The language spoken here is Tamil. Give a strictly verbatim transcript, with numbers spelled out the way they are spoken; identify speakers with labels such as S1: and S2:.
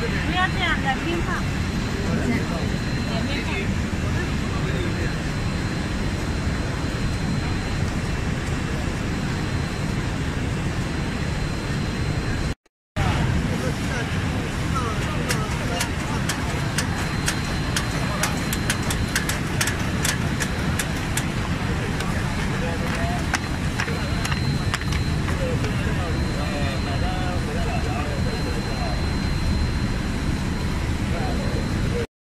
S1: 不要这样的边放，前面放。